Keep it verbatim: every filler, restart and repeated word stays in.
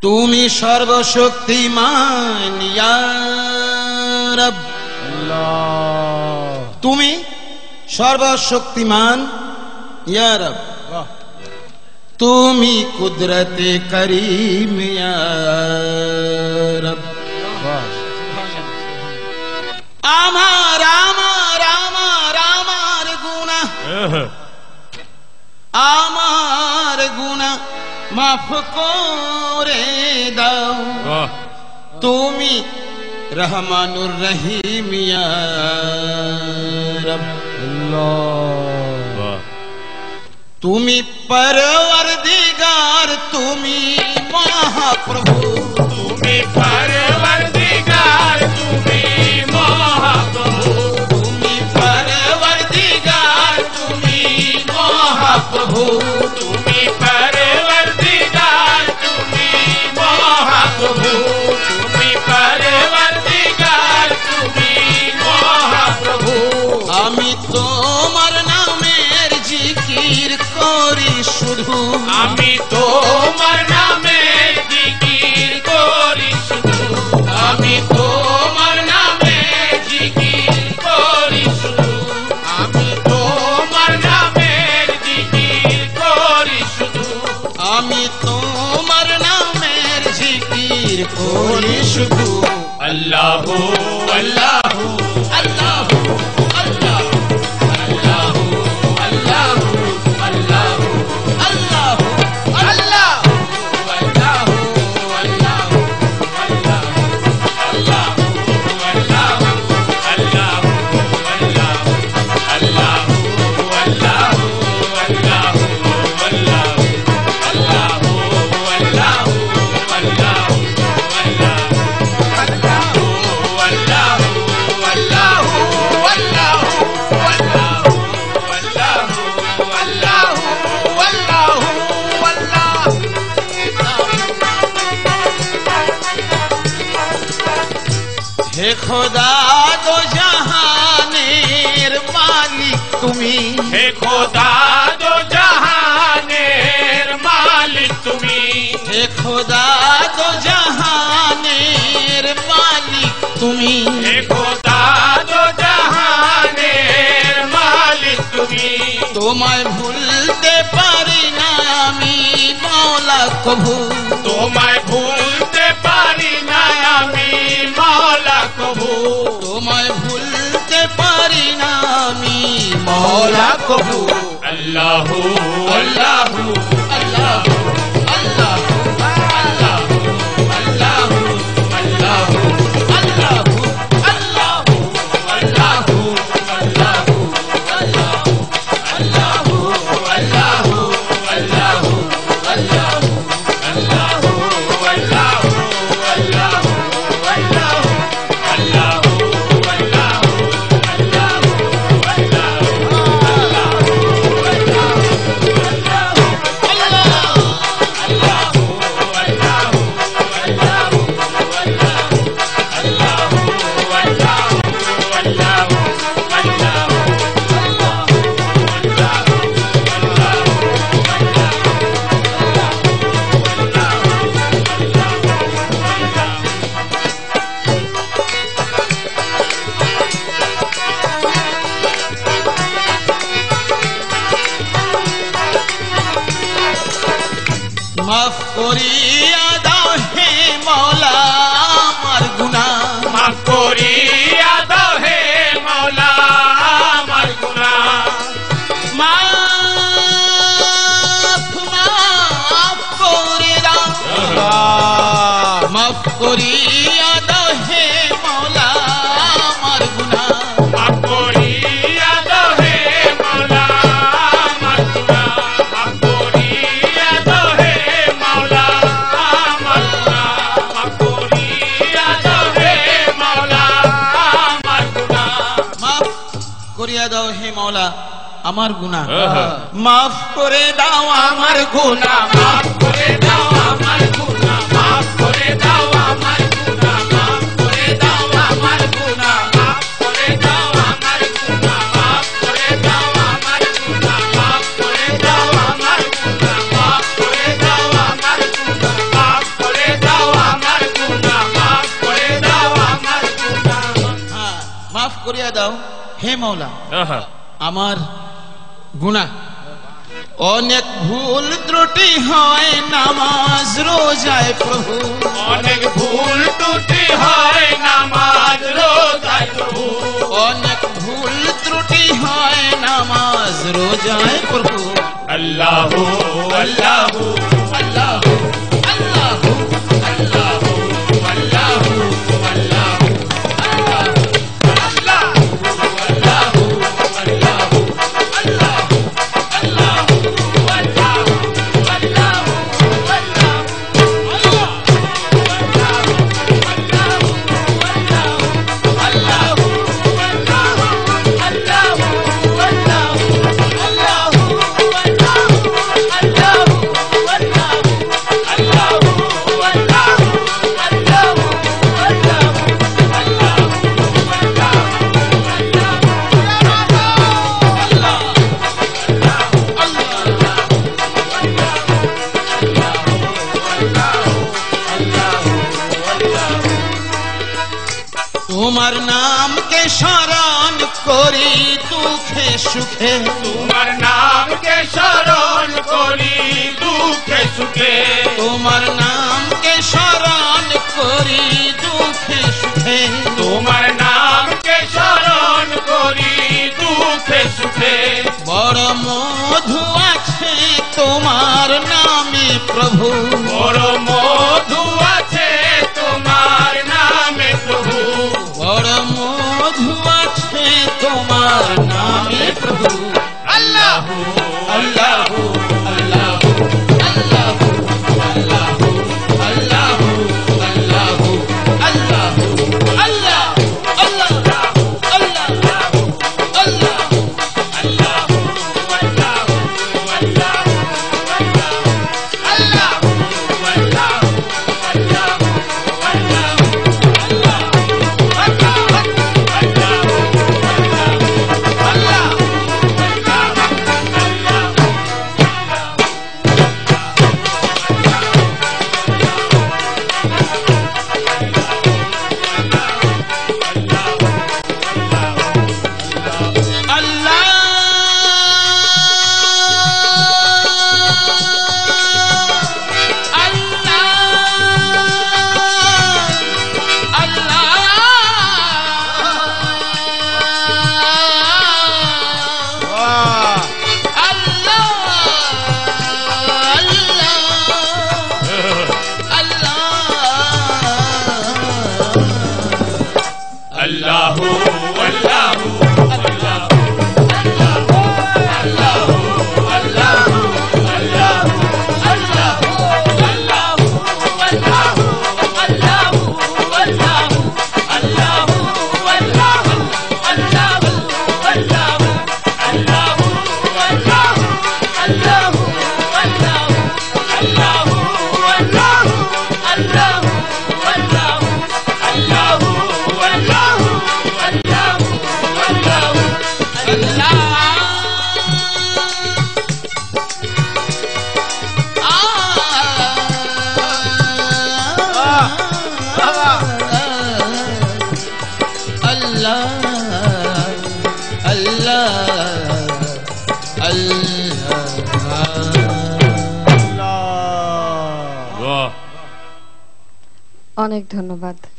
তুমি সর্বশক্তিমান ইয়া রব আল্লাহ তুমি সর্বশক্তিমান ইয়া রব তুমি কুদরতে করিম ইয়া রব আমার আমার আমার আমার গুনাহ আমার গুনাহ মাফ করে দাও তুমি রহমানুর রহিম ইয়া রব আল্লাহ তুমি পরওয়ারদিগার তুমি মহাপ্রভু তুমি পরওয়ারদিগার তুমি মহাপ্রভু তুমি পরওয়ারদিগার তুমি মহাপ্রভু তুমি পরওয়ারদিগার তুমি মহাপ্রভু তুমি পরওয়ারদিগার তুমি মহাপ্রভু আমি তোমার নামের জিকির করি শুধু আমি তোমার নামের জিকির করি শুধু আমি তোমার নামের জিকির করি শুধু আমি তোমার নামের জিকির করি শুধু আমি তোমার নামের জিকির করি শুধু আল্লাহু আল্লাহু আল্লাহু আল্লাহু আল্লাহু আল্লাহু আল্লাহু আল্লাহু আল্লাহু হে খোদা দো জাহানের মালিক তুমি হে খোদা দো জাহানের মালিক তুমি হে খোদা দো জাহানের মালিক তুমি হে খোদা দো জাহানের মালিক তুমি তোমায় ভুলতে পারি না আমি মওলা কভু তোমায় ভুলতে পারি না আমি মওলা কভু তোমায় ভুলতে পারি না আমি মওলা কভু আল্লাহু আল্লাহু আল্লাহু আল্লাহু আল্লাহু আল্লাহু আল্লাহু আল্লাহু আল্লাহু আল্লাহু আল্লাহু আল্লাহু আল্লাহু আল্লাহু আল্লাহু আল্লাহু আল্লাহু মাফ করিয়া দাও হে মওলা আমার গুনাহ মাফ করিয়া দাও হে মওলা আমার গুনাহ মাফ মাফ করে দাও মাফ করিয়া দাও হে মওলা আমার গুনাহ মাফ করিয়া দাও হে মওলা আমার গুনাহ মাফ করিয়া দাও হে মওলা আমার গুনাহ মাফ করিয়া দাও হে মওলা আমার গুনাহ মাফ করিয়া দাও হে মওলা আমার গুনাহ মাফ করে দাও আমার গুনাহ মাফ করে দাও আমার গুনাহ মাফ করে দাও আমার গুনাহ মাফ করে দাও আমার গুনাহ মাফ করে দাও আমার গুনাহ মাফ করে দাও আমার গুনাহ মাফ করে দাও আমার গুনাহ মাফ করে দাও আমার গুনাহ মাফ করে মাফ করিয়া দাও হে মওলা আহা, আমার গুনাহ। অনেক ভুল ত্রুটি হয় নামাজ রোজায় প্রভু, অনেক ভুল ত্রুটি হয় নামাজ রোজায় প্রভু, অনেক ভুল ত্রুটি হয় নামাজ রোজায় প্রভু। আল্লাহু আল্লাহু আল্লাহু আল্লাহু আল্লাহু আল্লাহু আল্লাহু তোমার নামকে স্মরণ করি দুঃখে সুখে, তোমার নামকে স্মরণ করি দুঃখে সুখে, তোমার নামকে স্মরণ করি দুঃখে সুখে, তোমার নামকে স্মরণ করি দুঃখে সুখে। বড় মধু আছে তোমার নামে প্রভু, বড় মধু আছে তোমার নামে প্রভু, বড় মধু আছে তোমার নামে প্রভু। আল্লাহু আল্লাহু আল্লাহু আল্লাহু আল্লাহু আল্লাহু আল্লাহু আল্লাহু আল্লাহ আল্লাহ আল্লাহ আল্লাহ অনেক ধন্যবাদ।